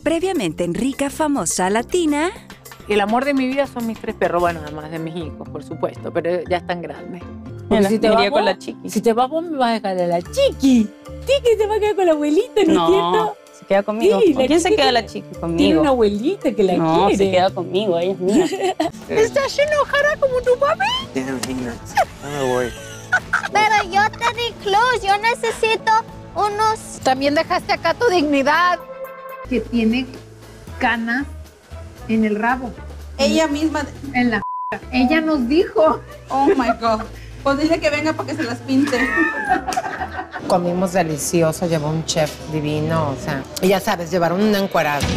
previamente en Rica Famosa Latina. El amor de mi vida son mis 3 perros, bueno, además de mis hijos, por supuesto, pero ya están grandes. Porque si te vas con la chiqui. Si te vas vos, me vas a dejar a la chiqui. Chiqui se va a quedar con la abuelita, ¿no es cierto? Se queda conmigo. Sí, ¿Con quién se queda la chiqui? Conmigo. Tiene una abuelita que la quiere. No, se queda conmigo, ella es mía. ¿Estás enojada como tu papi? No me voy. Pero yo te di clues, yo necesito unos... También dejaste acá tu dignidad. Que tiene canas en el rabo. Ella misma. En la ella nos dijo. Oh my God. Pues dile que venga para que se las pinte. Comimos delicioso, llevó un chef divino, o sea, y ya sabes, llevaron un encuadrado.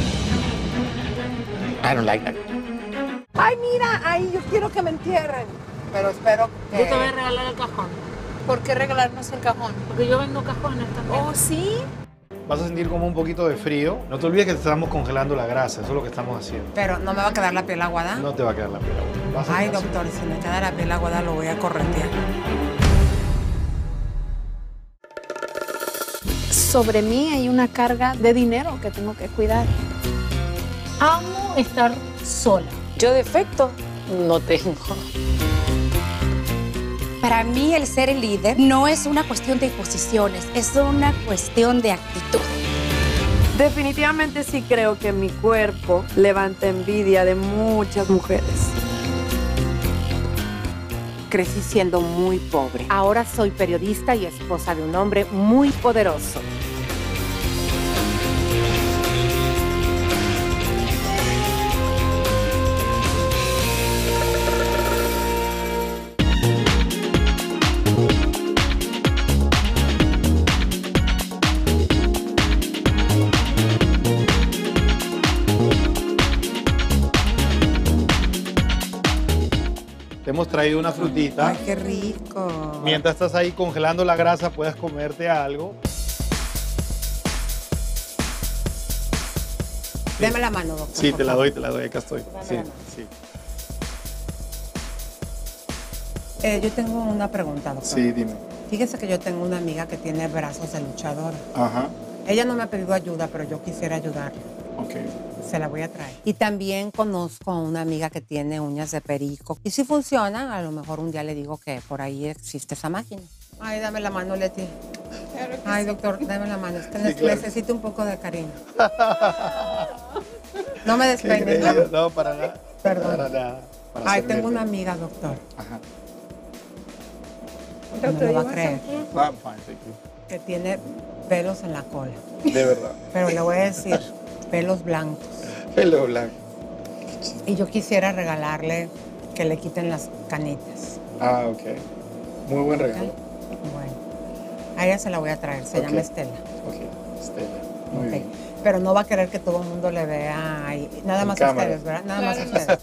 I don't like that. Ay, mira, ahí yo quiero que me entierren. Pero espero que... Yo te voy a regalar el cajón. ¿Por qué regalarnos el cajón? Porque yo vendo cajones también. Oh, ¿sí? Vas a sentir como un poquito de frío. No te olvides que te estamos congelando la grasa, eso es lo que estamos haciendo. Pero, ¿no me va a quedar la piel aguada? No te va a quedar la piel aguada. Ay, doctor, si me queda la piel aguada lo voy a corretear. Sobre mí hay una carga de dinero que tengo que cuidar. Amo estar sola. Yo defecto no tengo. Para mí el ser el líder no es una cuestión de posiciones, es una cuestión de actitud. Definitivamente sí creo que mi cuerpo levanta envidia de muchas mujeres. Crecí siendo muy pobre. Ahora soy periodista y esposa de un hombre muy poderoso. Te hemos traído una frutita. Ay, qué rico. Mientras estás ahí congelando la grasa, puedes comerte algo. Deme la mano, doctor. Sí, te la doy, acá estoy. Sí, sí. Yo tengo una pregunta, doctor. Sí, dime. Fíjese que yo tengo una amiga que tiene brazos de luchadora. Ajá. Ella no me ha pedido ayuda, pero yo quisiera ayudarle. Ok. Se la voy a traer. Y también conozco a una amiga que tiene uñas de perico. Y si funcionan, a lo mejor un día le digo que por ahí existe esa máquina. Ay, dame la mano, Leti. Ay, doctor, dame la mano. Es que necesito un poco de cariño. No me despeines. No, para nada. Perdón. Para nada. Ay, tengo una amiga, doctor. Ajá. No me va a creer. I'm fine, thank you. Que tiene pelos en la cola. De verdad. Pero le voy a decir, pelos blancos. Pelo blanco. Y yo quisiera regalarle que le quiten las canitas. Ah, ok. Muy buen regalo. ¿Okay? Bueno, a ella se la voy a traer, se llama Estela. Ok, Estela. Muy bien. Pero no va a querer que todo el mundo le vea ahí. Nada más a ustedes, ¿verdad? Nada más a ustedes.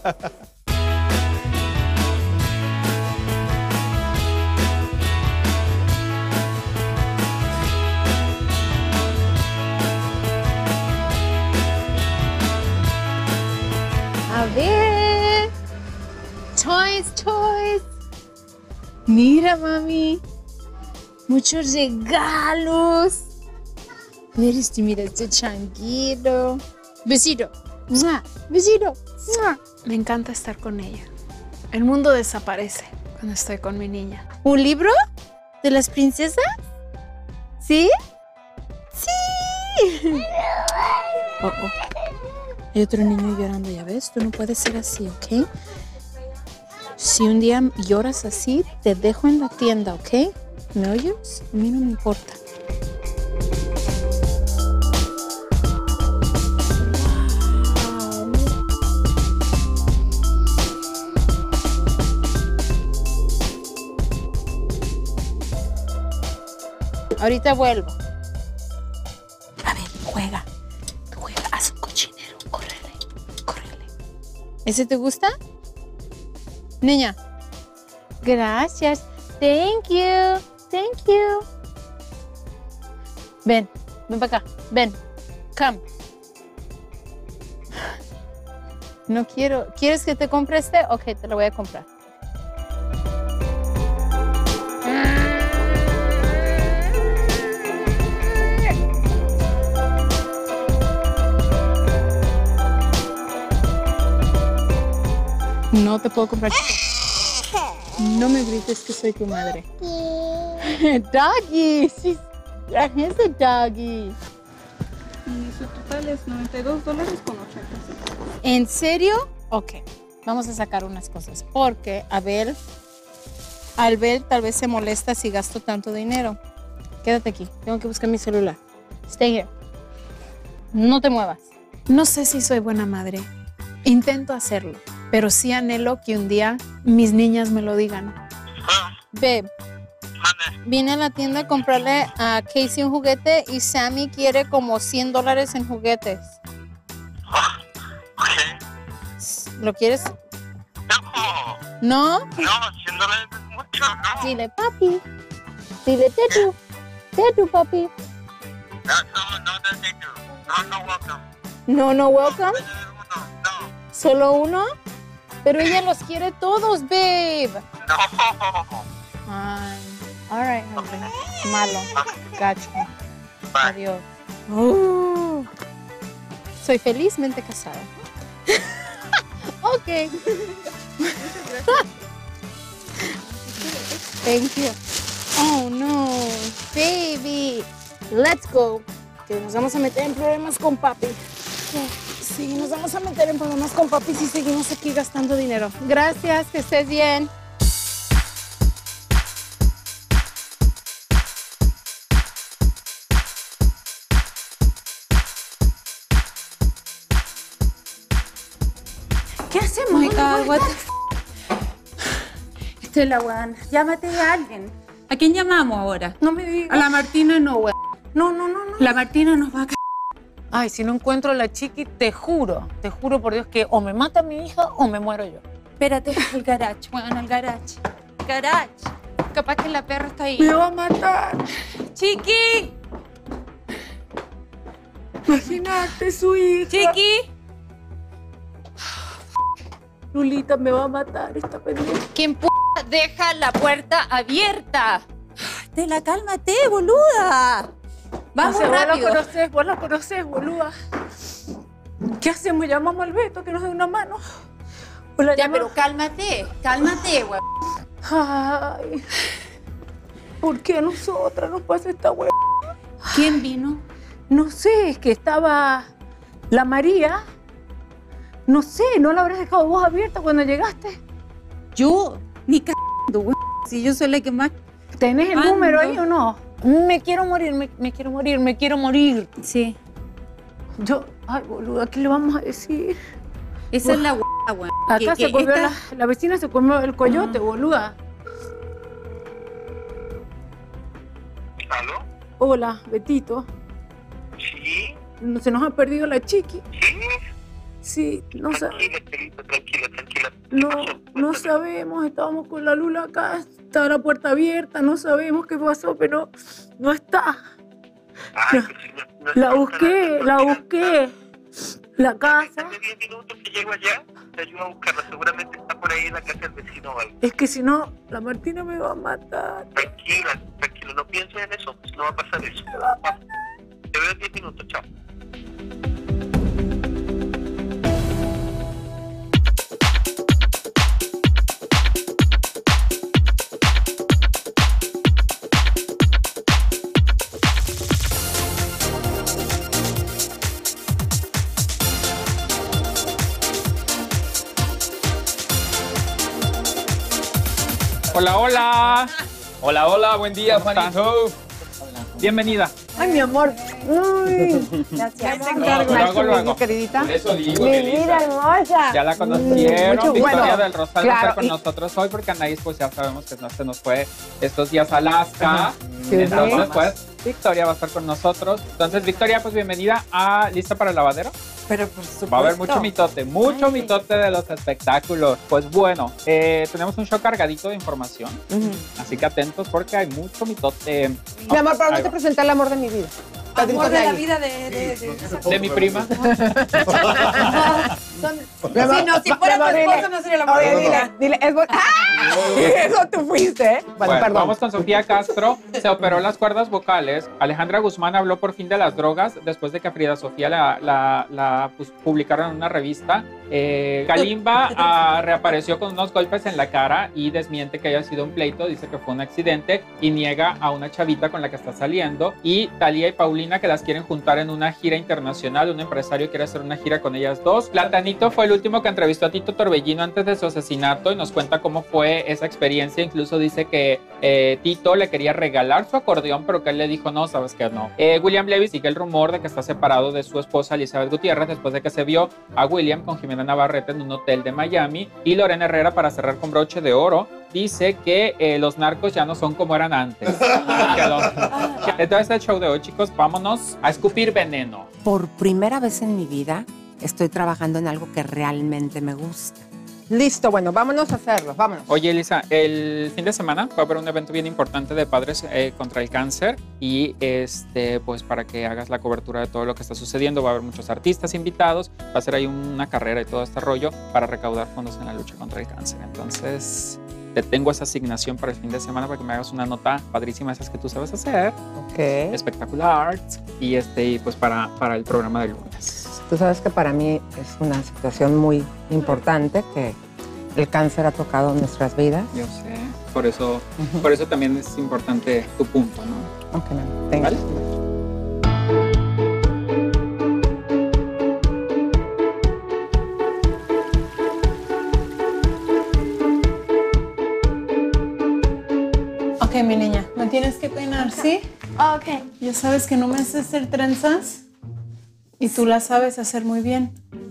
A ver. Toys. Mira, mami. Muchos regalos. Mira este changuito. Besito. ¡Mua! Besito. ¡Mua! Me encanta estar con ella. El mundo desaparece cuando estoy con mi niña. ¿Un libro? ¿De las princesas? ¿Sí? ¡Sí! Oh. Hay otro niño llorando, ya ves, tú no puedes ser así, ¿ok? Si un día lloras así, te dejo en la tienda, ¿ok? ¿Me oyes? A mí no me importa. Ahorita vuelvo. A ver, juega, haz un cochinero, córrele. ¿Ese te gusta? Niña. Gracias. Thank you. Ven para acá, ven. Come. No quiero. ¿Quieres que te compre este? Ok, te lo voy a comprar. No te puedo comprar chicle. No me grites que soy tu madre. Doggy. She's a doggy. Y su total es $92.80. ¿En serio? Ok. Vamos a sacar unas cosas. Porque Abel tal vez se molesta si gasto tanto dinero. Quédate aquí. Tengo que buscar mi celular. Stay here. No te muevas. No sé si soy buena madre. Intento hacerlo. Pero sí anhelo que un día mis niñas me lo digan. Babe, vine a la tienda a comprarle a Casey un juguete y Sammy quiere como $100 en juguetes. ¿Lo quieres? ¿No? No, $100 es mucho, no. Dile, papi. Dile, tetu, papi. No, tetu. No, welcome. No, welcome. ¿Solo uno? Pero ella los quiere todos, babe. No. All right, husband. Malo. Gacho. Adiós. Soy felizmente casada. Ok. Thank you. Oh, no. Baby. Let's go. Que nos vamos a meter en problemas con papi. Sí, nos vamos a meter en problemas con papi si seguimos aquí gastando dinero. Gracias, que estés bien. ¿Qué hacemos? Oh my God, what the f... Esta es la weón. Llámate a alguien. ¿A quién llamamos ahora? No me digas. A la Martina no, weón. No. La Martina nos va a... Ay, si no encuentro a la chiqui, te juro por Dios que o me mata mi hija o me muero yo. Espérate, al garage, weón, al garage. Garage. Capaz que la perra está ahí. Me va a matar. ¡Chiqui! Imagínate su hija. ¡Chiqui! Lulita me va a matar esta pendeja. ¿Quién p*** deja la puerta abierta? Tela, cálmate, boluda. Vamos rápido. Vos la conocés, boluda. ¿Qué hacemos? Llamamos al Beto que nos dé una mano. Ya, pero cálmate, güey. Ay, ¿por qué a nosotras nos pasa esta hueá? ¿Quién vino? No sé, es que estaba la María. No sé, ¿no la habrás dejado vos abierta cuando llegaste? Yo, ni c******, güey. Si yo soy la que más... ¿Tenés el número ahí o no? Me quiero morir. Sí. Ay, boluda, ¿qué le vamos a decir? Esa es la güey. Acá se comió la vecina se comió el coyote, boluda. ¿Aló? Hola, Betito. Sí. Se nos ha perdido la chiqui. ¿Sí? Sí, no sabemos. Tranquila. No sabemos, estábamos con la Lula acá, estaba la puerta abierta, no sabemos qué pasó, pero no está. Ay, la busqué. La casa. Dame 10 minutos que llego allá, te ayudo a buscarla. Seguramente está por ahí en la casa del vecino o algo. Es que si no, la Martina me va a matar. Tranquila, no pienses en eso, no va a pasar eso. Te veo en 10 minutos, chao. Hola, buen día, Juanito. Bienvenida. Ay, mi amor. Gracias. Luego. Queridita. Por eso digo, Mi Melissa. vida hermosa. Ya la conocieron. Mucho Victoria bueno. del Rosal va a estar con nosotros hoy porque Anaís, pues ya sabemos que no se nos fue estos días a Alaska. Entonces, pues, Victoria va a estar con nosotros. Entonces, Victoria, pues bienvenida ¿lista para el lavadero? Pero por supuesto. Va a haber mucho mitote de los espectáculos. Pues bueno, tenemos un show cargadito de información. Así que atentos porque hay mucho mitote. Mi amor, ¿para dónde te presenté el amor de mi vida? Pedrito Amor de de la ahí. vida De mi prima. Sí, no, si fuera tu esposo no sería la amor de la vida. Dile, es eso tú fuiste, ¿eh? Bueno, perdón. vamos con Sofía Castro. Se operó las cuerdas vocales. Alejandra Guzmán habló por fin de las drogas después de que Frida Sofía la publicaron en una revista. Kalimba reapareció con unos golpes en la cara y desmiente que haya sido un pleito. Dice que fue un accidente y niega a una chavita con la que está saliendo. Y Thalía y Paulina, que las quieren juntar en una gira internacional. Un empresario quiere hacer una gira con ellas dos. Platanito fue el último que entrevistó a Tito Torbellino antes de su asesinato y nos cuenta cómo fue esa experiencia. Incluso dice que Tito le quería regalar su acordeón, pero que él le dijo no, sabes que no. William Levy sigue el rumor de que está separado de su esposa Elizabeth Gutiérrez después de que se vio a William con Jimena Navarrete en un hotel de Miami. Y Lorena Herrera, para cerrar con broche de oro, dice que los narcos ya no son como eran antes. Entonces el show de hoy, chicos, vámonos a escupir veneno. Por primera vez en mi vida estoy trabajando en algo que realmente me gusta. Listo, bueno, vámonos a hacerlo, vámonos. Oye, Elisa, el fin de semana va a haber un evento bien importante de Padres contra el Cáncer y pues para que hagas la cobertura de todo lo que está sucediendo, va a haber muchos artistas invitados, va a ser ahí una carrera y todo este rollo para recaudar fondos en la lucha contra el cáncer. Entonces, te tengo esa asignación para el fin de semana para que me hagas una nota padrísima, esas que tú sabes hacer. Ok. Espectacular. Y pues para el programa del lunes. Tú sabes que para mí es una situación muy importante que el cáncer ha tocado nuestras vidas. Yo sé. Por eso también es importante tu punto, ¿no? Ok, ¿vale? Ok, mi niña, me tienes que peinar, ¿sí? Ok. Ya sabes que no me sé hacer trenzas y tú las sabes hacer muy bien.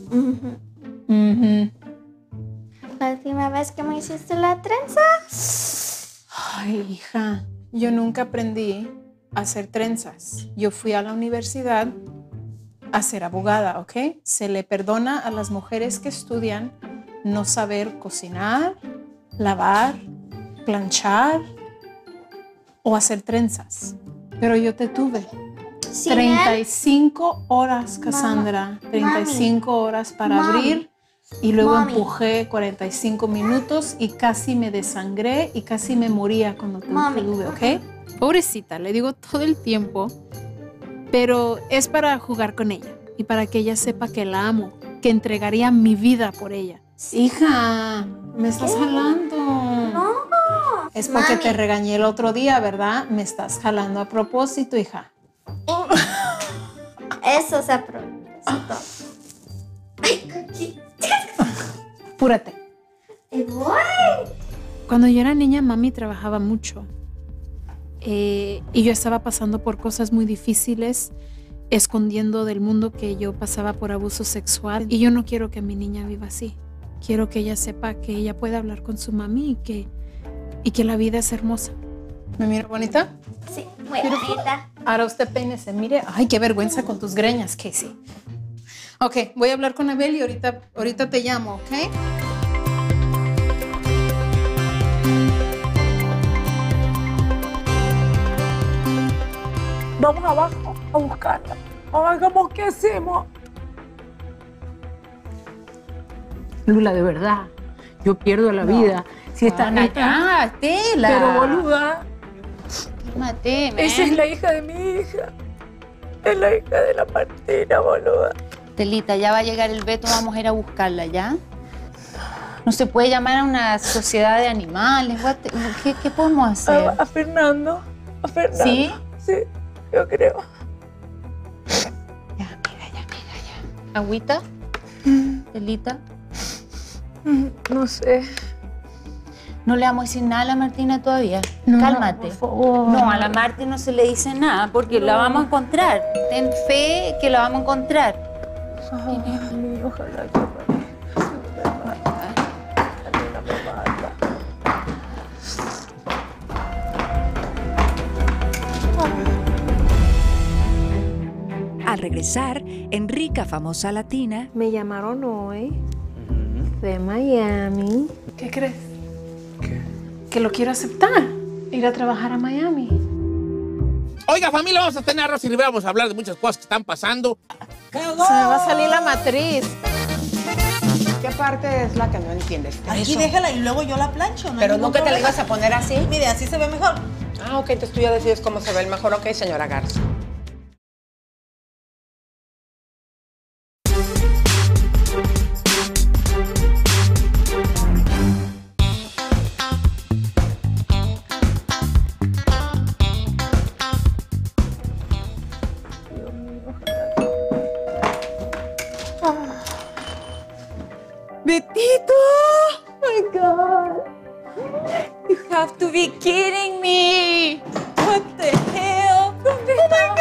La última vez que me hiciste la trenza. Ay, hija, yo nunca aprendí a hacer trenzas. Yo fui a la universidad a ser abogada, ¿ok? Se le perdona a las mujeres que estudian no saber cocinar, lavar, planchar o hacer trenzas. Pero yo te tuve. Sí, 35 horas, Cassandra. 35 horas para abrir. Y luego empujé 45 minutos y casi me desangré y casi me moría cuando te tuve, ¿ok? Pobrecita, le digo todo el tiempo, pero es para jugar con ella y para que ella sepa que la amo, que entregaría mi vida por ella. Hija, me estás jalando. No. Es porque te regañé el otro día, ¿verdad? Me estás jalando a propósito, hija. Eso es a propósito. Apúrate. Cuando yo era niña, mami trabajaba mucho. Y yo estaba pasando por cosas muy difíciles, escondiendo del mundo que yo pasaba por abuso sexual. Y yo no quiero que mi niña viva así. Quiero que ella sepa que ella puede hablar con su mami y que la vida es hermosa. ¿Me miro bonita? Sí, muy bonita. Ahora usted peínese, mire. Ay, qué vergüenza con tus greñas, Casey. Ok, voy a hablar con Abel y ahorita te llamo, ¿ok? Vamos abajo a buscarla. Hagamos qué hacemos. Lula, de verdad, yo pierdo la vida. Si está ya, Estela. Pero boluda, Cálmate, esa es la hija de mi hija. Es la hija de la Martina, boluda. Telita, ya va a llegar el Beto, vamos a ir a buscarla, ¿ya? No se puede llamar a una sociedad de animales. ¿Qué podemos hacer? A Fernando. A Fernando. ¿Sí? Sí, yo creo. Ya. ¿Agüita? Telita. No sé. No le vamos a decir nada a la Martina todavía. No, Cálmate. por favor. No, a la Martina no se le dice nada porque la vamos a encontrar. Ten fe que la vamos a encontrar. Ay, ojalá que Al regresar, Enrica Famosa Latina Me llamaron hoy de Miami. ¿Qué crees? ¿Qué? Que lo quiero aceptar. Ir a trabajar a Miami. Oiga, familia, vamos a tener arroz y ribera, vamos a hablar de muchas cosas que están pasando. Se me va a salir la matriz. ¿Qué parte es la que no entiendes? Aquí déjala y luego yo la plancho. No Pero nunca te la ibas a poner así. Mire, así se ve mejor. Ah, ok, entonces tú ya decides cómo se ve el mejor. Ok, señora Garza. ¡Betito! Oh my God. You have to be kidding me. What the hell? ¿Dónde está?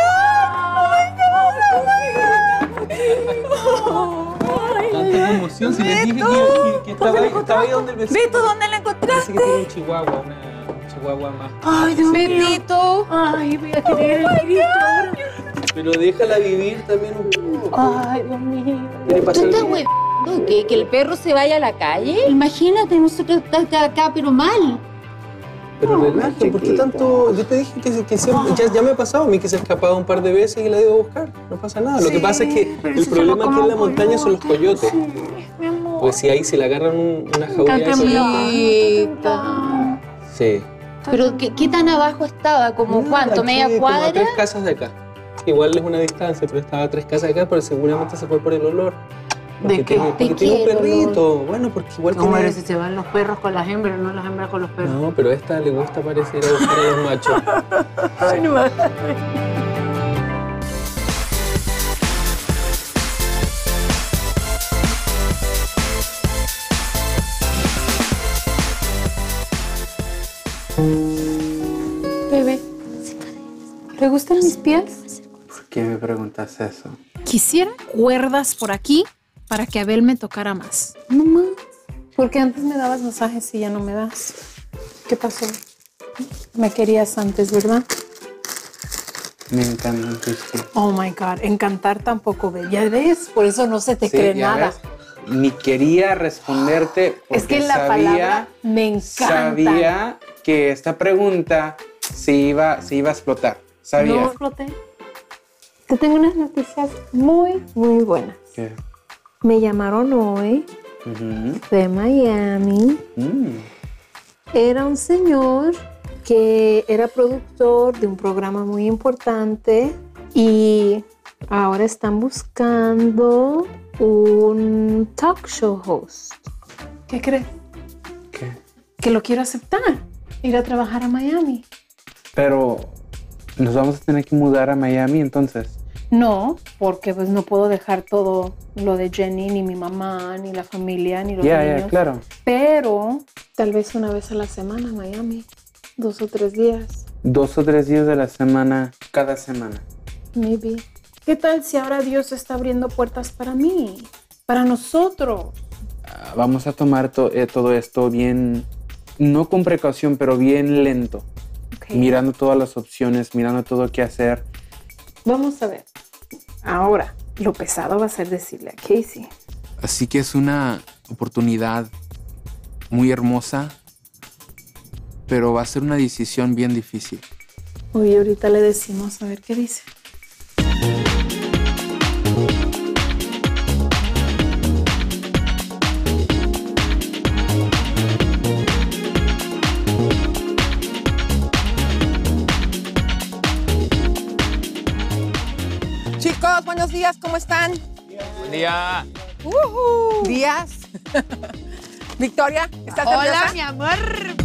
Oh my God. Tanta emoción, si les dije que estaba ahí donde el vecino. Beto, ¿dónde la encontraste? Parece que tiene un chihuahua, un chihuahua más. Ay, Dios mío. Betito. Ay, voy a tener el grito ahora. Pero déjala vivir también un poco. Ay, Dios mío. ¿Qué le pasa ¿Tú al estás niño? huevando que el perro se vaya a la calle? Imagínate, nosotros estamos acá, pero mal. Pero relájate, ¿por qué tanto? Yo te dije que siempre, ya me ha pasado a mí que se ha escapado un par de veces y la he ido a buscar. No pasa nada. Lo que pasa es que el problema aquí en la montaña son los coyotes. Pues si ahí se le agarran una jauría. Sí. Pero ¿qué tan abajo estaba? ¿Como cuánto? Aquí, ¿Media como cuadra? a 3 casas de acá. Igual es una distancia, pero estaba a 3 casas de acá, pero seguramente se fue por el olor. ¿De qué? Porque tiene un perrito. Bueno, porque igual No, pero tiene... si se van los perros con las hembras, no las hembras con los perros. No, pero a esta le gusta parecer a buscar a los machos. Ay, no me Bebé, ¿te gustan mis pies? ¿Por qué me preguntas eso? Quisiera cuerdas por aquí para que Abel me tocara más. No más. Porque antes me dabas masajes y ya no me das. ¿Qué pasó? Me querías antes, ¿verdad? Me encantan tus pies. Oh my God, encantar tampoco, ve. Ya ves, por eso no se te Sí, cree ya nada. ves. Ni quería responderte porque Es que la palabra me encanta. Sabía que esta pregunta se iba a explotar. Sabía. No exploté. Te tengo unas noticias muy, muy buenas. ¿Qué? Me llamaron hoy de Miami. Era un señor que era productor de un programa muy importante y ahora están buscando un talk show host. ¿Qué crees? ¿Qué? Que lo quiero aceptar, ir a trabajar a Miami. Pero nos vamos a tener que mudar a Miami entonces. No, porque pues no puedo dejar todo lo de Jenny, ni mi mamá, ni la familia, ni los Ya, niños. claro. Pero tal vez una vez a la semana a Miami, 2 o 3 días, 2 o 3 días de la semana, cada semana. maybe. ¿Qué tal si ahora Dios está abriendo puertas para mí, para nosotros? Vamos a tomar todo esto bien, no con precaución, pero bien lento. Okay. Mirando todas las opciones, mirando todo qué hacer. Vamos a ver. Ahora, lo pesado va a ser decirle a Casey. Así que es una oportunidad muy hermosa, pero va a ser una decisión bien difícil. Hoy ahorita le decimos a ver qué dice. Chicos, buenos días, ¿cómo están? Buen día. Días. Victoria, ¿estás nerviosa? Hola, mi amor.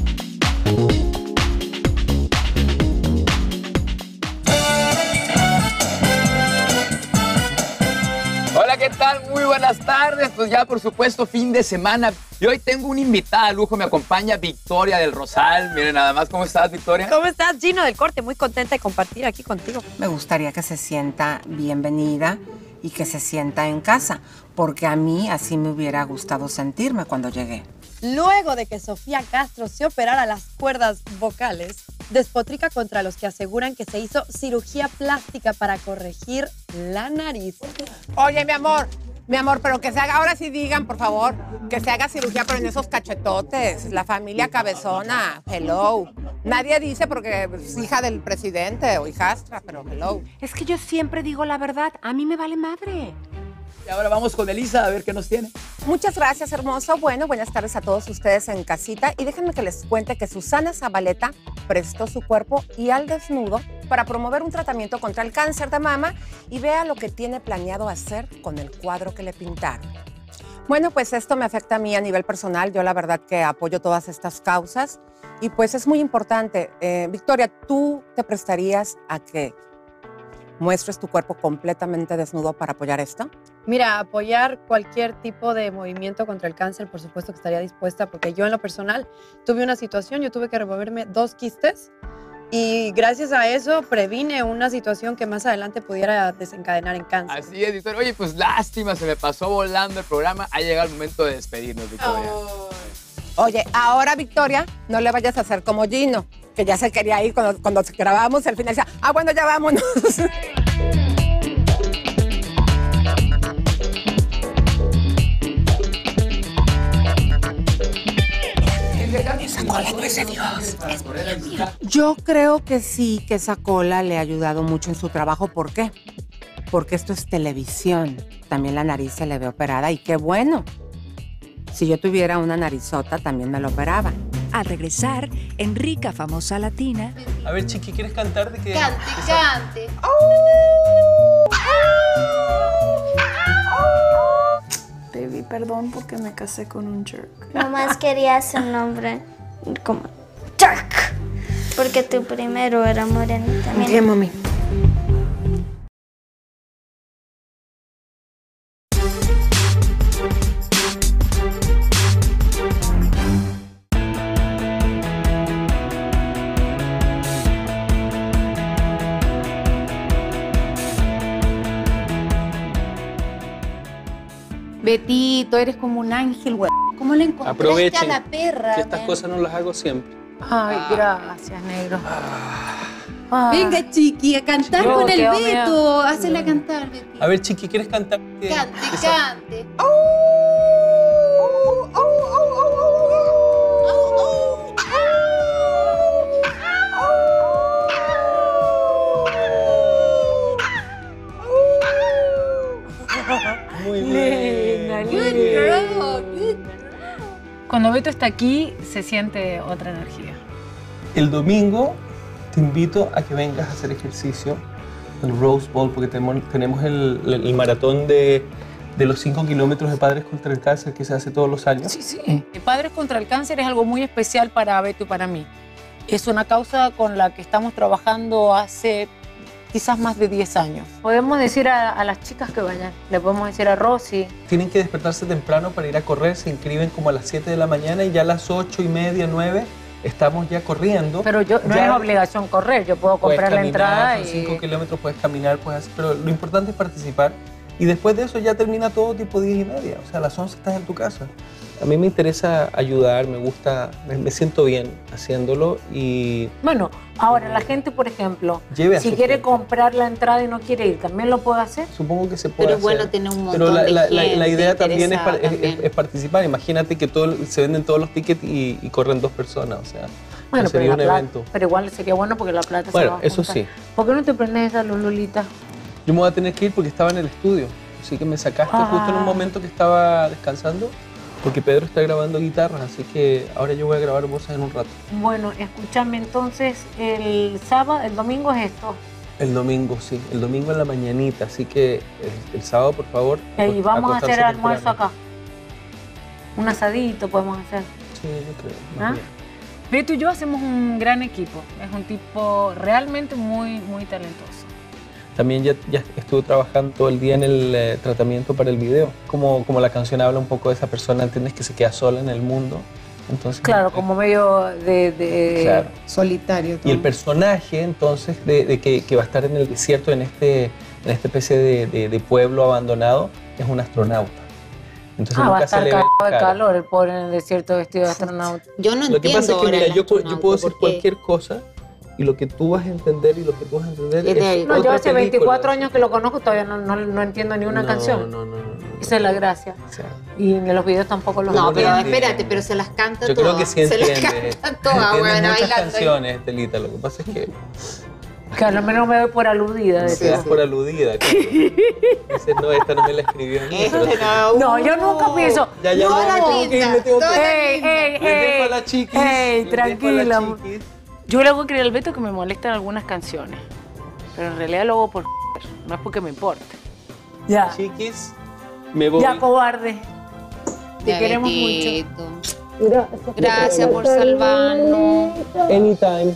Hola, ¿qué tal? Muy buenas tardes. Pues ya, por supuesto, fin de semana. Y hoy tengo una invitada a lujo. Me acompaña Victoria del Rosal. Miren nada más. ¿Cómo estás, Victoria? ¿Cómo estás, Gino del Corte? Muy contenta de compartir aquí contigo. Me gustaría que se sienta bienvenida y que se sienta en casa, porque a mí así me hubiera gustado sentirme cuando llegué. Luego de que Sofía Castro se operara las cuerdas vocales, despotrica contra los que aseguran que se hizo cirugía plástica para corregir la nariz. Oye, mi amor, pero que se haga, ahora sí digan, por favor, que se haga cirugía, pero en esos cachetotes, la familia cabezona, hello. Nadie dice porque es hija del presidente o hijastra, pero hello. Es que yo siempre digo la verdad. A mí me vale madre. Y ahora vamos con Elisa a ver qué nos tiene. Muchas gracias, hermoso. Bueno, buenas tardes a todos ustedes en casita. Y déjenme que les cuente que Susana Zabaleta prestó su cuerpo y al desnudo para promover un tratamiento contra el cáncer de mama y vea lo que tiene planeado hacer con el cuadro que le pintaron. Bueno, pues esto me afecta a mí a nivel personal. Yo la verdad que apoyo todas estas causas y pues es muy importante. Victoria, ¿tú te prestarías a que muestres tu cuerpo completamente desnudo para apoyar esto? Mira, apoyar cualquier tipo de movimiento contra el cáncer, por supuesto que estaría dispuesta, porque yo en lo personal tuve una situación, yo tuve que removerme 2 quistes y gracias a eso previne una situación que más adelante pudiera desencadenar en cáncer. Así es, Victoria. Oye, pues lástima, se me pasó volando el programa. Ha llegado el momento de despedirnos, Victoria. Oye, ahora, Victoria, no le vayas a hacer como Gino, que ya se quería ir cuando grabamos el final. Decía, bueno, ya vámonos. Esa cola no es de Dios. Yo creo que sí, que esa cola le ha ayudado mucho en su trabajo. ¿Por qué? Porque esto es televisión. También la nariz se le ve operada y qué bueno. Si yo tuviera una narizota, también me lo operaba. Al regresar, en Rica Famosa Latina... A ver, Chiqui, ¿quieres cantar? De que Cante. Baby, perdón porque me casé con un jerk. Nomás querías un nombre como Jerk. Porque tu primero era morenita. Bien, mami. Betito, eres como un ángel, güey. ¿Cómo le encontraste aprovechen a la perra? que estas cosas no las hago siempre. Ay, gracias, negro. Venga, Chiqui, a cantar Yo con te el amo, Beto. Hácela cantar, Betty. A ver, Chiqui, ¿quieres cantar? Cante. Muy linda, Good girl. Cuando Beto está aquí, se siente otra energía. El domingo te invito a que vengas a hacer ejercicio en el Rose Bowl porque tenemos el maratón de los 5 kilómetros de Padres contra el Cáncer que se hace todos los años. Sí. Padres contra el Cáncer es algo muy especial para Beto y para mí. Es una causa con la que estamos trabajando hace quizás más de 10 años. Podemos decir a las chicas que vayan, le podemos decir a Rosy. Tienen que despertarse temprano para ir a correr, se inscriben como a las 7 de la mañana y ya a las 8:30, 9 estamos ya corriendo. Pero no es obligación correr, yo puedo comprar la entrada son y... 5 kilómetros, puedes caminar, puedes hacer, pero lo importante es participar y después de eso ya termina todo tipo 10:30, o sea, a las 11 estás en tu casa. A mí me interesa ayudar, me gusta, me siento bien haciéndolo y... Bueno, ahora la gente, por ejemplo, si quiere comprar la entrada y no quiere ir, ¿también lo puede hacer? Supongo que se puede Pero bueno, hacer. tiene un montón Pero de gente la idea también interesada es participar. Imagínate que se venden todos los tickets y corren 2 personas, o sea, Bueno, sería un pero, evento. pero igual sería bueno porque la plata se va a Bueno, eso juntar. sí. ¿Por qué no te prendes esa Lululita? Yo me voy a tener que ir porque estaba en el estudio, así que me sacaste justo en un momento que estaba descansando. Porque Pedro está grabando guitarras, así que ahora yo voy a grabar voces en un rato. Bueno, escúchame, entonces el domingo es esto. El domingo, sí. El domingo en la mañanita, así que el sábado, por favor. Y vamos a hacer acostarse almuerzo temprano. acá. Un asadito podemos hacer. Sí, yo creo. ¿Ah? más bien. Beto y yo hacemos un gran equipo. Es un tipo realmente muy, muy talentoso. También ya estuve trabajando todo el día en el tratamiento para el video. Como la canción habla un poco de esa persona, ¿entiendes? Que se queda sola en el mundo. Entonces, Claro, como medio de Claro. solitario. Y el personaje, entonces, de que va a estar en el desierto, en esta especie de pueblo abandonado, es un astronauta. Entonces va a nunca estar se le ve cagado la de cara. calor el pobre en el desierto vestido de astronauta. Yo no Lo que pasa es que, mira, yo puedo decir porque cualquier cosa Y lo que tú vas a entender y lo que tú vas a entender es No, yo otra hace película. 24 años que lo conozco, todavía no entiendo ni una canción. No. Esa es la gracia. Y en los videos tampoco los No, entiendo. pero espérate, pero se las canta Yo todas. creo que sí se las entiende. canta todas, Entiende bueno, muchas bailando. canciones, Estelita. Lo que pasa es que Que a lo menos me doy por aludida. no te das por aludida. Claro. Dices, no, esta no me la escribió a mí. pero- No, yo nunca pienso. Ya, me tengo que ir, me tengo que ir. Ey, Les dejo a la chiquis. ey, les dejo a la tranquila. chiquis. Yo le voy a creer al Beto que me molestan algunas canciones. Pero en realidad lo hago por no es porque me importe. Ya. Chiquis, me voy. Ya, cobarde. Te Ya, queremos Betito. mucho. Gracias por salvarnos. Anytime.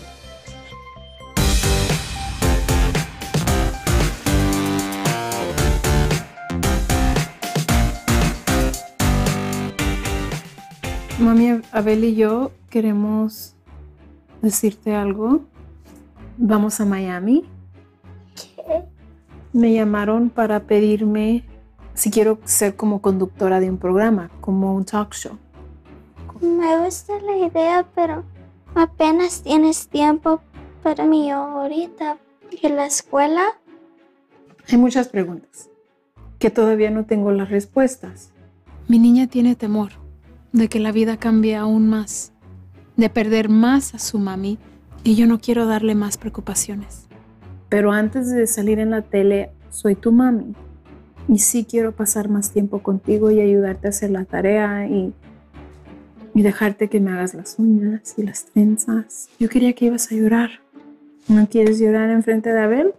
Mami, Abel y yo queremos decirte algo. Vamos a Miami. ¿Qué? Me llamaron para pedirme si quiero ser como conductora de un programa, como un talk show. Me gusta la idea, pero apenas tienes tiempo para mí ahorita. ¿Y la escuela? Hay muchas preguntas que todavía no tengo las respuestas. Mi niña tiene temor de que la vida cambie aún más, de perder más a su mami, y yo no quiero darle más preocupaciones. Pero antes de salir en la tele, soy tu mami. Y sí quiero pasar más tiempo contigo y ayudarte a hacer la tarea y dejarte que me hagas las uñas y las trenzas. Yo quería que ibas a llorar. ¿No quieres llorar enfrente de Abel?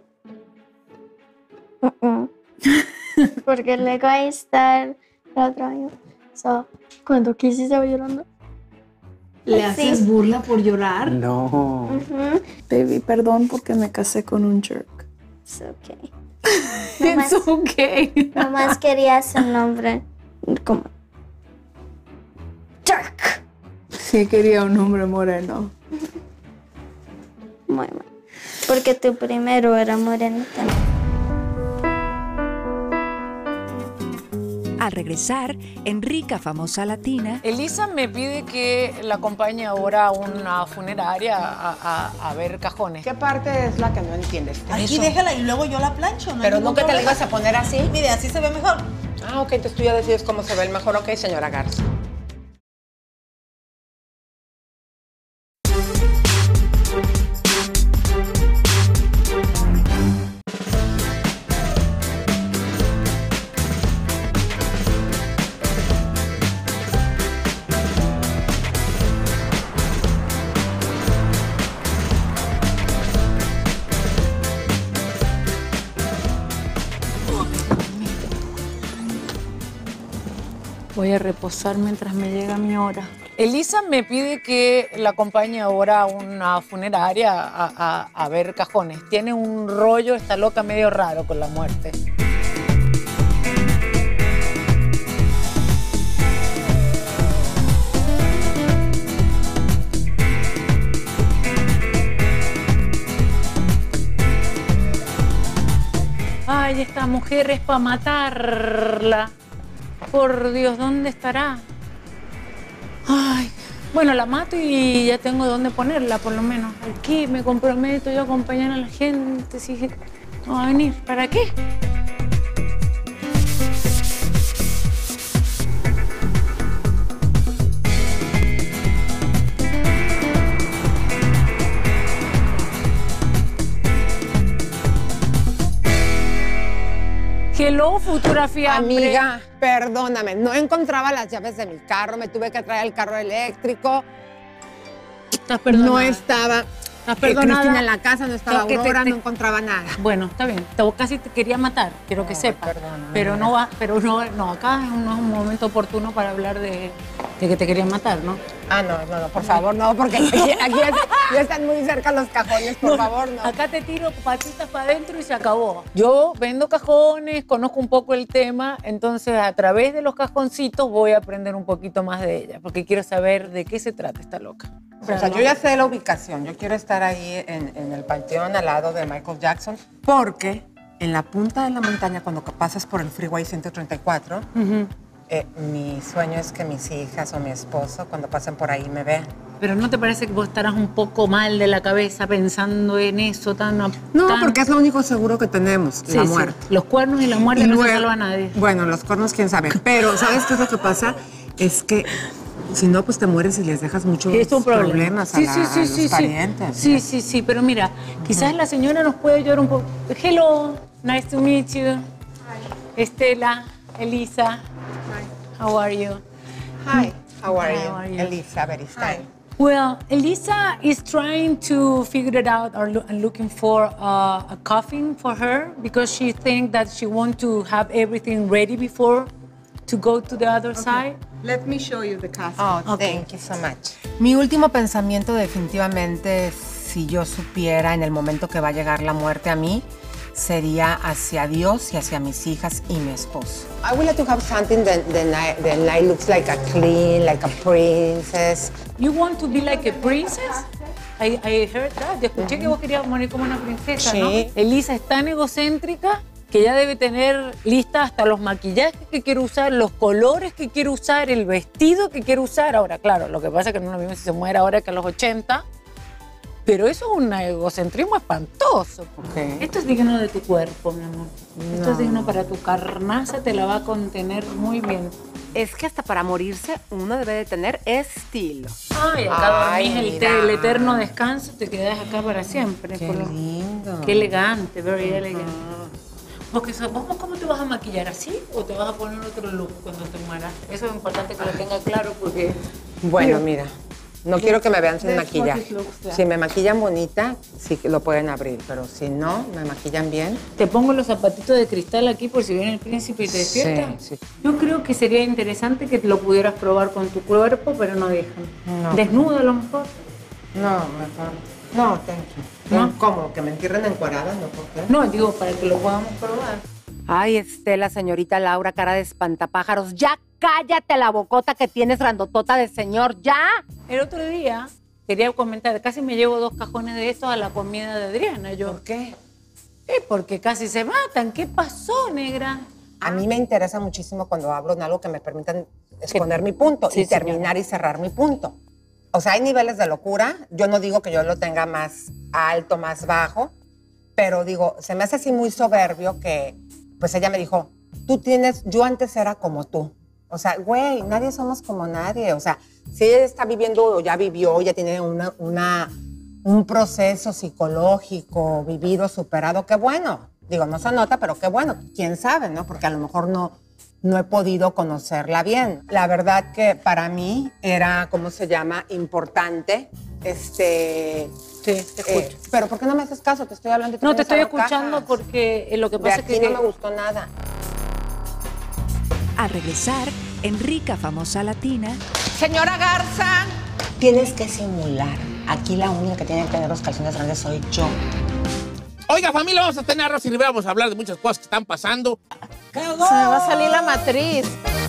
Porque luego ahí está el otro año. So, cuando quise estaba llorando. ¿Le haces burla por llorar? No. Baby, perdón porque me casé con un jerk. It's okay. It's okay. Nomás quería ese nombre como Jerk. Sí, quería un hombre moreno. Muy mal. Porque tu primero era morenita. Al regresar, en Rica Famosa Latina, Elisa me pide que la acompañe ahora a una funeraria a ver cajones. ¿Qué parte es la que no entiendes? Aquí déjala y luego yo la plancho. No hay Pero ningún nunca te la problema. ibas a poner así. Mire, así se ve mejor. Ah, ok, entonces tú ya decides cómo se ve el mejor. Ok, señora Garza. Voy a reposar mientras me llega mi hora. Elisa me pide que la acompañe ahora a una funeraria a ver cajones. Tiene un rollo, está loca, medio raro con la muerte. Ay, esta mujer es para matarla. Por Dios, ¿dónde estará? Ay, bueno, la mato y ya tengo dónde ponerla, por lo menos. Aquí me comprometo yo a acompañar a la gente. Si no va a venir, ¿para qué? Hello, futura fiambre. Amiga, perdóname, no encontraba las llaves de mi carro, me tuve que traer el carro eléctrico. Estás perdonada. No estaba perdonada. Cristina en la casa, no estaba No, que Aurora, te- no encontraba nada. Bueno, está bien. Casi te quería matar, quiero que sepas. perdóname, Pero no va, pero no, acá no es un momento oportuno para hablar de que te quería matar, ¿no? Ah, no, por favor, no, porque aquí ya están muy cerca los cajones, por favor, no. Acá te tiro patitas para adentro y se acabó. Yo vendo cajones, conozco un poco el tema, entonces a través de los cajoncitos voy a aprender un poquito más de ella, porque quiero saber de qué se trata esta loca. O sea, yo ya sé la ubicación, yo quiero estar ahí en el panteón al lado de Michael Jackson, porque en la punta de la montaña, cuando pasas por el Freeway 134, mi sueño es que mis hijas o mi esposo, cuando pasen por ahí, me vean. pero ¿no te parece que vos estarás un poco mal de la cabeza pensando en eso tan... No, tan... porque es lo único seguro que tenemos, Sí, la sí. muerte. Los cuernos y la muerte Y no se luego- salva a nadie. Bueno, los cuernos, quién sabe. Pero, ¿sabes qué es lo que pasa? Es que si no, pues te mueres y les dejas muchos Sí, es un problema. problemas a, Sí, la- sí, sí, a los sí, sí. parientes. Sí, sí, sí, pero mira, quizás la señora nos puede ayudar un poco. Hello, nice to meet you. Estela, Elisa. How are you? Hi, how are How are you? you? Elisa Beristain. Well, Elisa is trying to figure it out and looking for a coffin for her because she thinks that she wants to have everything ready before to go to the other side. Let me show you the castle. Oh, thank you so much. Mi último pensamiento definitivamente, si yo supiera en el momento que va a llegar la muerte a mí, sería hacia Dios y hacia mis hijas y mi esposo. I would like to have something that looks like a clean, like a princess. You want to be like a princess? I heard that. Yo escuché que vos querías morir como una princesa, Sí. ¿no? Elisa es tan egocéntrica que ya debe tener lista hasta los maquillajes que quiere usar, los colores que quiere usar, el vestido que quiere usar. Ahora, claro, lo que pasa es que no lo mismo si se muere ahora que a los 80, pero eso es un egocentrismo espantoso. Okay. Esto es digno de tu cuerpo, mi amor. Esto es No. digno para tu carnaza, te la va a contener muy bien. Es que hasta para morirse uno debe de tener estilo. Ay, acá Ay, dormís mira. el eterno descanso, te quedas acá para siempre. Qué por lo- lindo. Qué elegante, very elegant. ¿Vos cómo te vas a maquillar? ¿Así o te vas a poner otro look cuando te mueras? Eso es importante que lo tenga claro porque... Bueno, mira, no quiero que me vean sin That's what maquillaje. it looks like. Si me maquillan bonita, sí que lo pueden abrir, pero si no, me maquillan bien. Te pongo los zapatitos de cristal aquí por si viene el príncipe y te despierta. Sí, sí. Yo creo que sería interesante que lo pudieras probar con tu cuerpo, pero no dejan. No. Desnudo a lo mejor. No, mejor. No, thank you. ¿No? ¿Cómo? ¿Que me entierren encuerada? No, ¿por qué? No, digo, para que lo podamos probar. Ay, Estela, señorita Laura, cara de espantapájaros, ya cállate la bocota que tienes grandotota de señor, ya. El otro día, quería comentar, casi me llevo 2 cajones de esos a la comida de Adriana. Yo, ¿Por qué? Porque casi se matan. ¿Qué pasó, negra? A mí me interesa muchísimo cuando hablo en algo que me permitan exponer mi punto Sí, y terminar y cerrar mi punto. O sea, hay niveles de locura. Yo no digo que yo lo tenga más alto, más bajo, pero digo, se me hace así muy soberbio que, pues ella me dijo, tú tienes, yo antes era como tú. O sea, güey, nadie somos como nadie. O sea, si ella está viviendo o ya vivió, ya tiene un proceso psicológico vivido, superado, qué bueno. Digo, no se nota, pero qué bueno. Quién sabe, ¿no? Porque a lo mejor no he podido conocerla bien. La verdad que para mí era, ¿cómo se llama? Importante. Sí, te escucho. Pero ¿por qué no me haces caso? Te estoy hablando y tú No, te pones estoy a escuchando bocajas. porque lo que De pasa es aquí que... no me gustó nada. A regresar en Rica Famosa Latina, Señora Garza. Tienes que simular. Aquí la única que tiene que tener los calzones grandes soy yo. Oiga, familia, vamos a tener arroz y ribera, vamos a hablar de muchas cosas que están pasando. Se me va a salir la matriz.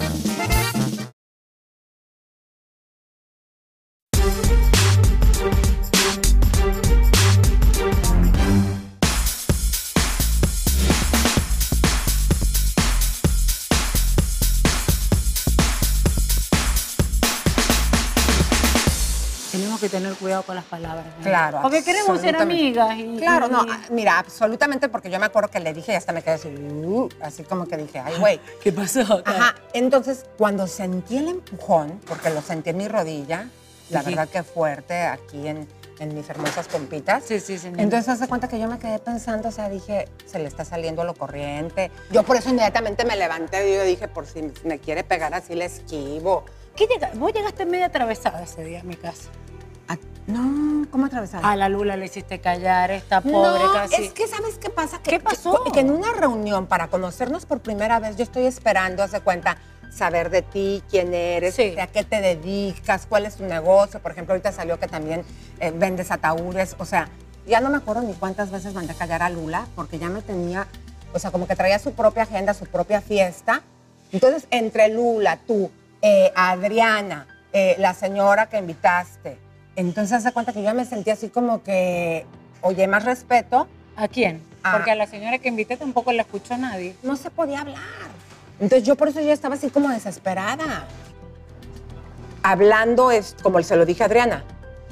Tenemos que tener cuidado con las palabras, ¿no? Claro. Porque queremos ser absolutamente. amigas. Y, Claro, y- no, mira, absolutamente, porque yo me acuerdo que le dije y hasta me quedé así como que dije, ay, güey. ¿Qué pasó acá? Ajá, entonces, cuando sentí el empujón, porque lo sentí en mi rodilla, la Sí. verdad que fuerte, aquí en mis hermosas pompitas. Sí, sí, señor. Entonces, hace cuenta que yo me quedé pensando, o sea, dije, se le está saliendo lo corriente. Yo por eso inmediatamente me levanté y yo dije, por si me quiere pegar así, le esquivo. Vos llegaste media atravesada ese día a mi casa. No, ¿cómo atravesar? A la Lula le hiciste callar, esta pobre No, casi. es que ¿sabes qué pasa? ¿Qué pasó? Que en una reunión para conocernos por primera vez, yo estoy esperando, hace cuenta, saber de ti, quién eres, Sí. a qué te dedicas, cuál es tu negocio. Por ejemplo, ahorita salió que también vendes ataúdes. O sea, ya no me acuerdo ni cuántas veces mandé a callar a Lula, porque ya me tenía, o sea, como que traía su propia agenda, su propia fiesta. Entonces, entre Lula, tú, Adriana, la señora que invitaste, entonces hace cuenta que yo me sentí así como que, oye, más respeto. ¿A quién? Porque a la señora que invité tampoco la escuchó nadie. No se podía hablar. Entonces yo por eso ya estaba así como desesperada. Hablando, como se lo dije a Adriana,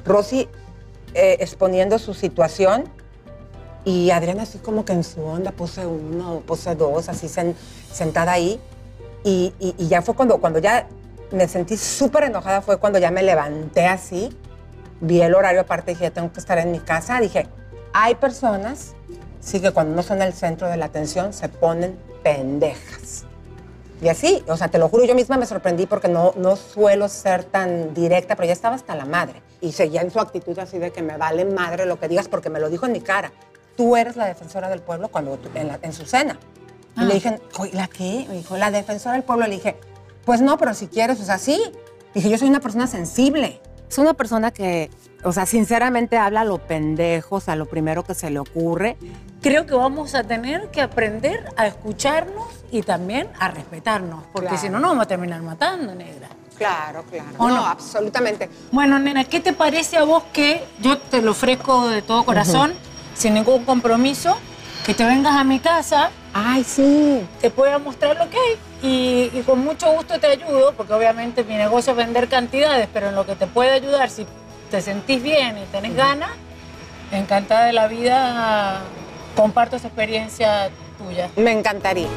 Rosy exponiendo su situación y Adriana así como que en su onda, pose 1, pose 2, así sentada ahí. Y ya fue cuando ya me sentí súper enojada, fue cuando ya me levanté así, vi el horario aparte, dije, tengo que estar en mi casa. Dije, hay personas, sí, que cuando no son el centro de la atención se ponen pendejas. Y así, o sea, te lo juro, yo misma me sorprendí porque no suelo ser tan directa, pero ya estaba hasta la madre. Y seguía en su actitud así de que me vale madre lo que digas porque me lo dijo en mi cara. Tú eres la defensora del pueblo cuando en su cena. Y le dije, ¿la qué? Me dijo, la defensora del pueblo. Le dije, pues no, pero si quieres, o sea, sí. Dije, yo soy una persona sensible. Es una persona que, o sea, sinceramente habla a lo pendejo, o sea, lo primero que se le ocurre. Creo que vamos a tener que aprender a escucharnos y también a respetarnos, porque Claro. si no nos vamos a terminar matando, negra. Claro, claro. ¿O no? Absolutamente. Bueno, nena, ¿qué te parece a vos que yo te lo ofrezco de todo corazón, sin ningún compromiso, que te vengas a mi casa? Ay, sí. Te pueda mostrar lo que hay y con mucho gusto te ayudo, porque obviamente mi negocio es vender cantidades, pero en lo que te puede ayudar, si te sentís bien y tenés ganas, encantada de la vida, comparto esa experiencia tuya. Me encantaría.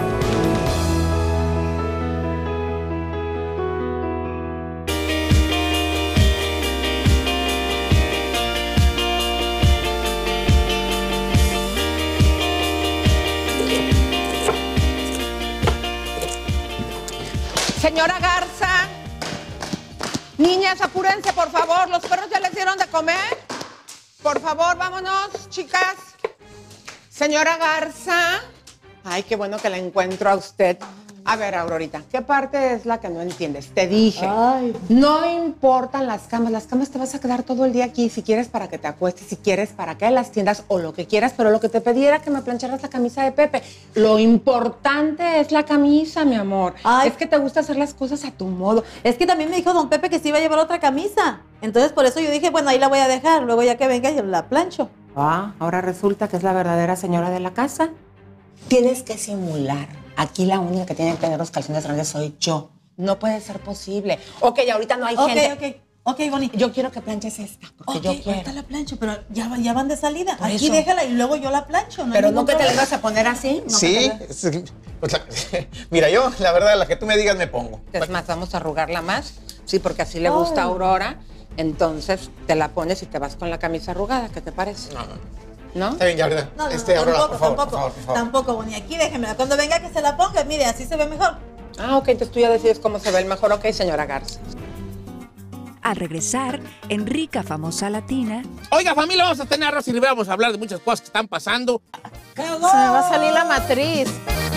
Señora Garza, niñas, apúrense, por favor. ¿Los perros ya les dieron de comer? Por favor, vámonos, chicas. Señora Garza. Ay, qué bueno que la encuentro a usted. A ver, Aurorita, ¿qué parte es la que no entiendes? Te dije, no importan las camas te vas a quedar todo el día aquí, si quieres para que te acuestes, si quieres para que las tiendas o lo que quieras, pero lo que te pedí era que me plancharas la camisa de Pepe. Lo importante es la camisa, mi amor. Es que te gusta hacer las cosas a tu modo. Es que también me dijo don Pepe que se iba a llevar otra camisa. Entonces por eso yo dije, bueno, ahí la voy a dejar, luego ya que venga yo la plancho. Ah, ahora resulta que es la verdadera señora de la casa. Tienes que simular. Aquí la única que tiene que tener los calzones grandes soy yo. No puede ser posible. Ok, ahorita no hay gente. Ok, Bonnie. Yo quiero que planches esta, porque yo quiero. Ahorita la plancho, pero ya van de salida. Por Aquí eso. déjala y luego yo la plancho. Pero no que te la ibas a poner así. No Sí, mira, yo, la verdad, la que tú me digas me pongo. Es más, vamos a arrugarla más. Sí, porque así le gusta a Aurora. Entonces te la pones y te vas con la camisa arrugada. ¿Qué te parece? ¿No? Está bien, ya, ¿verdad? No, Aurora, por favor, por favor. Tampoco, Bonnie. Aquí déjemela. Cuando venga que se la ponga, mire, así se ve mejor. Ah, ok, entonces tú ya decides cómo se ve el mejor. Ok, señora Garza. Al regresar, en Rica Famosa Latina. Oiga, familia, vamos a tener arroz y Rivera, vamos a hablar de muchas cosas que están pasando. Se me va a salir la matriz.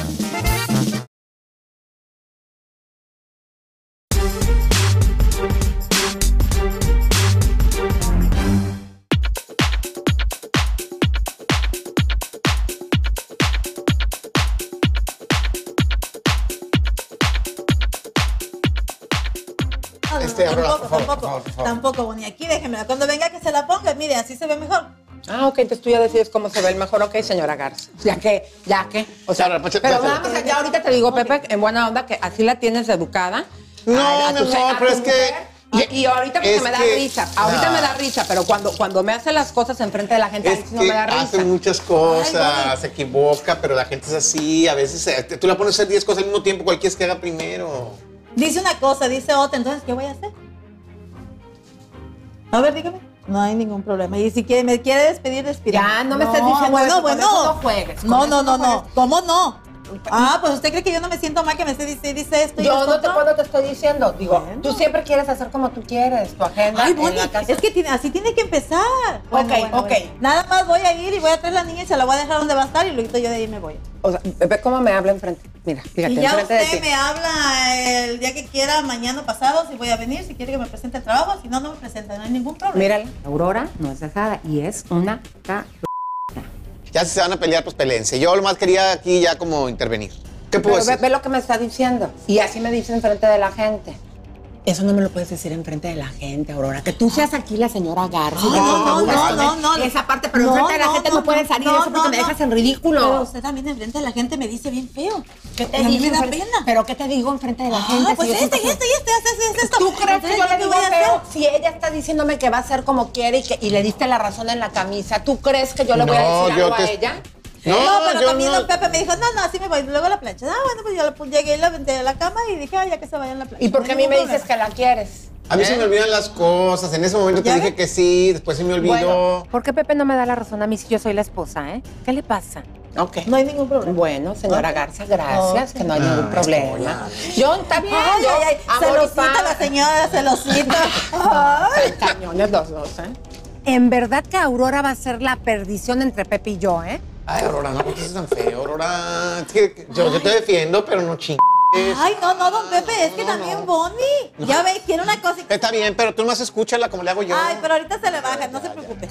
Aurora, por favor, por favor. Tampoco, Bonnie. Aquí déjemela. Cuando venga que se la ponga, mire, así se ve mejor. Ah, ok, entonces tú ya decides cómo se ve el mejor. Ok, señora Garza. Ya que. O sea, pero vamos, ya ahorita te digo, Pepe, en buena onda, que así la tienes de educada. No, mi amor, pero es que... Y ahorita porque es me da que- risa. Ahorita me da risa, pero cuando me hace las cosas enfrente de la gente, ahí sí no me da risa. hace muchas cosas, se equivoca, pero la gente es así. A veces tú la pones a hacer 10 cosas al mismo tiempo, ¿cuál quieres que haga primero? Dice una cosa, dice otra, entonces, ¿qué voy a hacer? A ver, dígame. No hay ningún problema. Y si me quiere despedir, despida. Ya, no me estés diciendo eso, con eso no juegues, con No, eso no, no no. ¿Cómo no? Ah, pues usted cree que yo no me siento mal que me dice esto y Yo esto no te otro? puedo, te estoy diciendo. Digo, tú siempre quieres hacer como tú quieres, tu agenda Ay, en Bonnie, la casa. es que así tiene que empezar. Ok. Nada más voy a ir y voy a traer a la niña y se la voy a dejar donde va a estar y luego yo de ahí me voy. O sea, ve cómo me habla enfrente. Mira, fíjate, Y ya enfrente de usted ti. me habla el día que quiera, mañana pasado, si voy a venir, si quiere que me presente el trabajo, si no, no me presenta, no hay ningún problema. Mírala, Aurora no es dejada y es una Ya si se van a pelear, pues peleense. Yo lo más quería aquí ya como intervenir. ¿Qué puedo Pero decir? ve lo que me está diciendo. Y así me dice enfrente de la gente. Eso no me lo puedes decir enfrente de la gente, Aurora. Que tú seas aquí la señora Garza. No. Esa parte, pero enfrente de la gente no puede salir eso porque me dejas en ridículo. Pero usted también enfrente de la gente me dice bien feo. ¿Qué te A mí dije me da enfrente- pena. ¿Pero qué te digo enfrente de la gente? Pues si yo siempre- hace esto. ¿Tú crees que yo le digo voy a feo? hacer? Si ella está diciéndome que va a hacer como quiere y le diste la razón en la camisa, ¿tú crees que yo le voy a No, decir yo algo te- a ella? No, pero yo también no. don Pepe me dijo, no, así me voy. Luego a la plancha. Bueno, pues yo llegué y la aventé a la cama y dije, ya que se vaya a la plancha. ¿Y por qué a No hay mí me ningún dices que la quieres? A mí se me olvidan las cosas. En ese momento te dije que sí, después se me olvidó. Bueno, ¿por qué Pepe no me da la razón a mí si yo soy la esposa, eh? ¿Qué le pasa? Ok. No hay ningún problema. Bueno, señora Garza, gracias, que no hay ningún problema. Yo, está bien. Ay, celosita la señora, celosita. Ay. Cañones los dos, ¿eh? En verdad que Aurora va a ser la perdición entre Pepe y yo, ¿eh? Ay, Aurora, no, porque es tan feo, Aurora. Es que yo te defiendo, pero no chingues. Ay, no, don Pepe, es que también Bonnie. Ya ve, quiere una cosa. Está bien, pero tú nomás escúchala como le hago yo. Ay, pero ahorita se le baja, no se preocupe.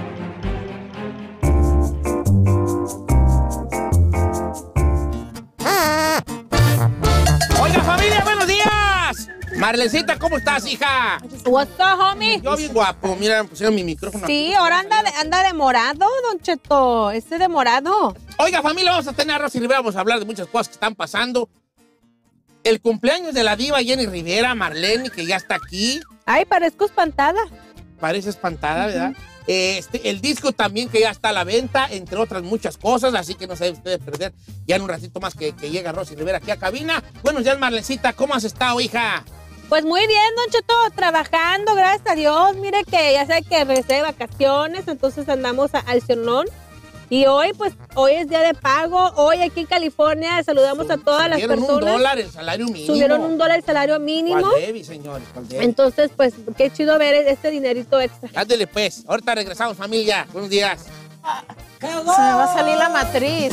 Oiga, familia, buenos días. Marlencita, ¿cómo estás, hija? What's up, homie? Yo bien guapo. Mira, me pusieron mi micrófono. Sí, ahora anda de morado, don Cheto. De morado. Oiga, familia, vamos a tener arroz y Rivera. Vamos a hablar de muchas cosas que están pasando. El cumpleaños de la diva Jenny Rivera, Marlene, que ya está aquí. Ay, parezco espantada. Parece espantada, ¿verdad? El disco también que ya está a la venta, entre otras muchas cosas, así que no se debe ustedes perder ya en un ratito más que llega Rosy Rivera aquí a cabina. Buenos días, Marlencita, ¿cómo has estado, hija? Pues muy bien, don Cheto, trabajando, gracias a Dios. Mire que ya sé que regresé de vacaciones, entonces andamos al Cionón. Y hoy es día de pago. Hoy aquí en California saludamos a todas las personas. Subieron $1 el salario mínimo. Subieron $1 el salario mínimo. ¿Cuál debe, señores? ¿Cuál debe? Entonces, pues, qué chido ver este dinerito extra. Ándele, pues. Ahorita regresamos, familia. Buenos días. Se me va a salir la matriz.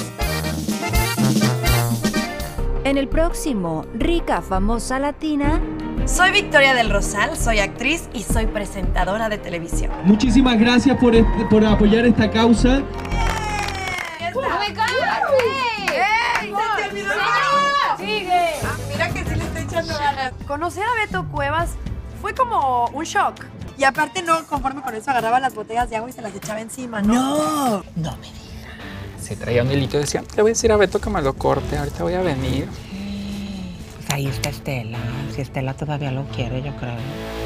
En el próximo Rica Famosa Latina. Soy Victoria del Rosal, soy actriz y soy presentadora de televisión. Muchísimas gracias por apoyar esta causa. ¡Sigue! Mira que sí le estoy echando ganas. Conocer a Beto Cuevas fue como un shock. Y aparte no, conforme con eso agarraba las botellas de agua y se las echaba encima, ¿no? No me Se traía un hilito y decía, le voy a decir a Beto que me lo corte, ahorita voy a venir. Pues ahí está Estela. Si Estela todavía lo quiere, yo creo.